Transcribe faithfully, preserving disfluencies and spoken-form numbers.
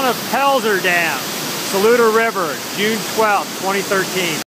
of Pelzer Dam, Saluda River, June twelfth, twenty thirteen.